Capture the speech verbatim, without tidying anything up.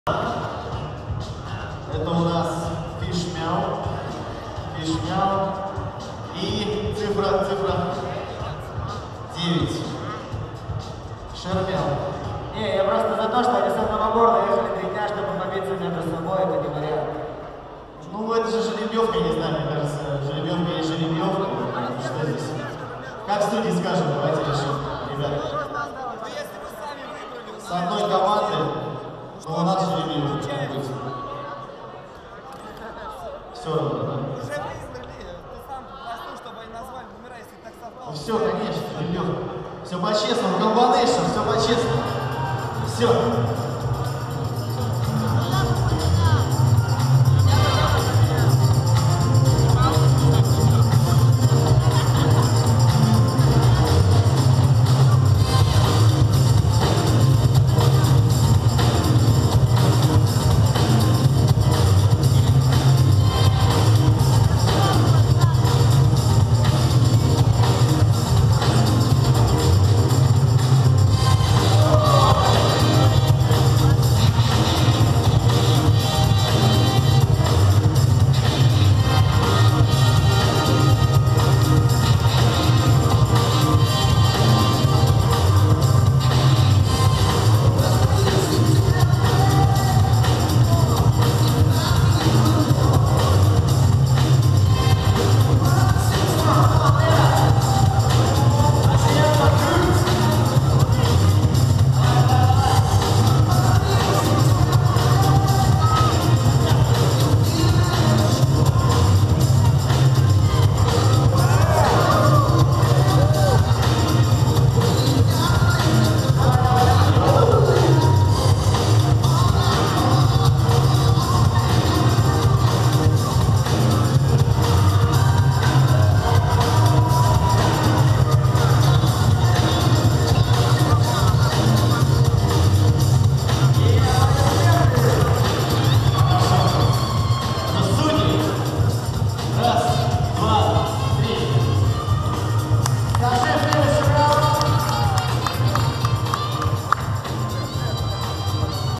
Это у нас фиш-мяу. Фиш-мяу. И цифра, цифра девять. Шер-мяу. Не, я просто за то, что они с одного города ехали три дня, чтобы побиться между собой, это не вариант. Ну, это же жеребьевка, не знаю, мне кажется, жеребьевка или жеребьевка. Что здесь? Как судьи скажут, давайте решим, ребята. С одной команды, но у нас жеребьевка будет. Все равно, да? Все, конечно, жеребьевка. Все по-честному, комбонейшн, все по-честному. Все.